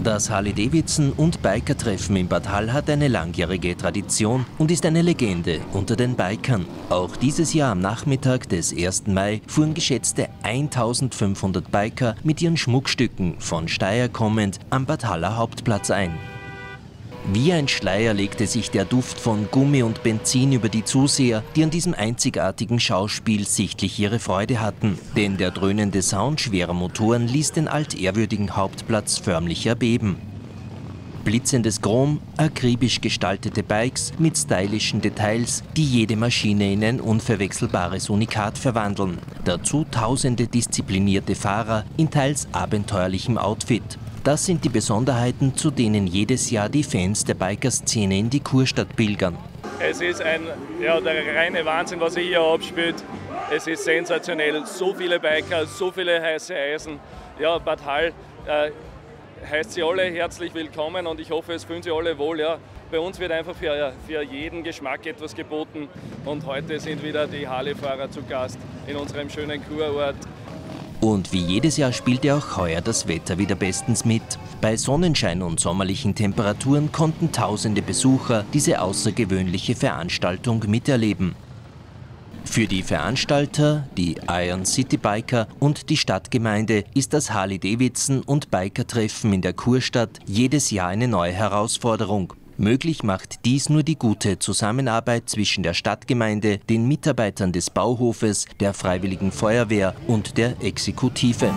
Das Harley-Davidson- und Biker-Treffen in Bad Hall hat eine langjährige Tradition und ist eine Legende unter den Bikern. Auch dieses Jahr am Nachmittag des 1. Mai fuhren geschätzte 1500 Biker mit ihren Schmuckstücken von Steyr kommend am Bad Haller Hauptplatz ein. Wie ein Schleier legte sich der Duft von Gummi und Benzin über die Zuseher, die an diesem einzigartigen Schauspiel sichtlich ihre Freude hatten. Denn der dröhnende Sound schwerer Motoren ließ den altehrwürdigen Hauptplatz förmlich erbeben. Blitzendes Chrom, akribisch gestaltete Bikes mit stylischen Details, die jede Maschine in ein unverwechselbares Unikat verwandeln. Dazu tausende disziplinierte Fahrer in teils abenteuerlichem Outfit. Das sind die Besonderheiten, zu denen jedes Jahr die Fans der Bikerszene in die Kurstadt pilgern. Es ist der reine Wahnsinn, was sich hier abspielt. Es ist sensationell. So viele Biker, so viele heiße Eisen. Ja, Bad Hall heißt Sie alle herzlich willkommen und ich hoffe, es fühlen Sie alle wohl. Ja, bei uns wird einfach für jeden Geschmack etwas geboten und heute sind wieder die Harley-Fahrer zu Gast in unserem schönen Kurort. Und wie jedes Jahr spielte auch heuer das Wetter wieder bestens mit. Bei Sonnenschein und sommerlichen Temperaturen konnten tausende Besucher diese außergewöhnliche Veranstaltung miterleben. Für die Veranstalter, die Iron City Biker und die Stadtgemeinde ist das Harley-Davidson- und Biker-Treffen in der Kurstadt jedes Jahr eine neue Herausforderung. Möglich macht dies nur die gute Zusammenarbeit zwischen der Stadtgemeinde, den Mitarbeitern des Bauhofes, der Freiwilligen Feuerwehr und der Exekutive.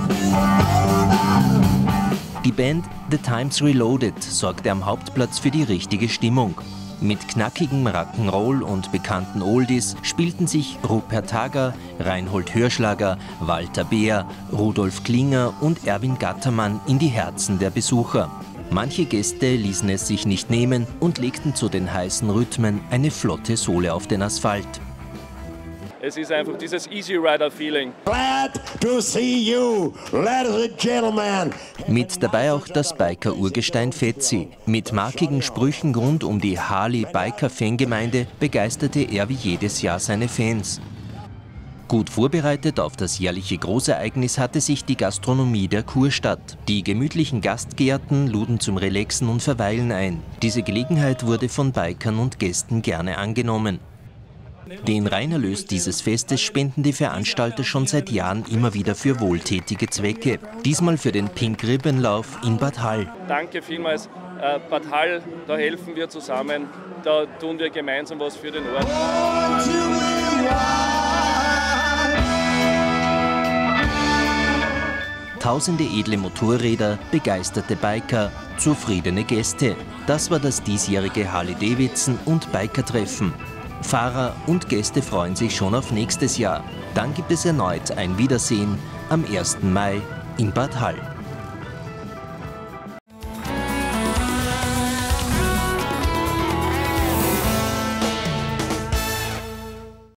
Die Band The Times Reloaded sorgte am Hauptplatz für die richtige Stimmung. Mit knackigem Rock'n'Roll und bekannten Oldies spielten sich Rupert Hager, Reinhold Hörschlager, Walter Beer, Rudolf Klinger und Erwin Gattermann in die Herzen der Besucher. Manche Gäste ließen es sich nicht nehmen und legten zu den heißen Rhythmen eine flotte Sohle auf den Asphalt. Es ist einfach dieses Easy Rider Feeling. Glad to see you, ladies and gentlemen. Mit dabei auch das Biker-Urgestein Fetzi. Mit markigen Sprüchen rund um die Harley-Biker-Fangemeinde begeisterte er wie jedes Jahr seine Fans. Gut vorbereitet auf das jährliche Großereignis hatte sich die Gastronomie der Kurstadt. Die gemütlichen Gastgärten luden zum Relaxen und Verweilen ein. Diese Gelegenheit wurde von Bikern und Gästen gerne angenommen. Den Reinerlös dieses Festes spenden die Veranstalter schon seit Jahren immer wieder für wohltätige Zwecke. Diesmal für den Pink-Ribbon-Lauf in Bad Hall. Danke vielmals. Bad Hall, da helfen wir zusammen, da tun wir gemeinsam was für den Ort. Tausende edle Motorräder, begeisterte Biker, zufriedene Gäste. Das war das diesjährige Harley-Davidson- und Biker-Treffen. Fahrer und Gäste freuen sich schon auf nächstes Jahr. Dann gibt es erneut ein Wiedersehen am 1. Mai in Bad Hall.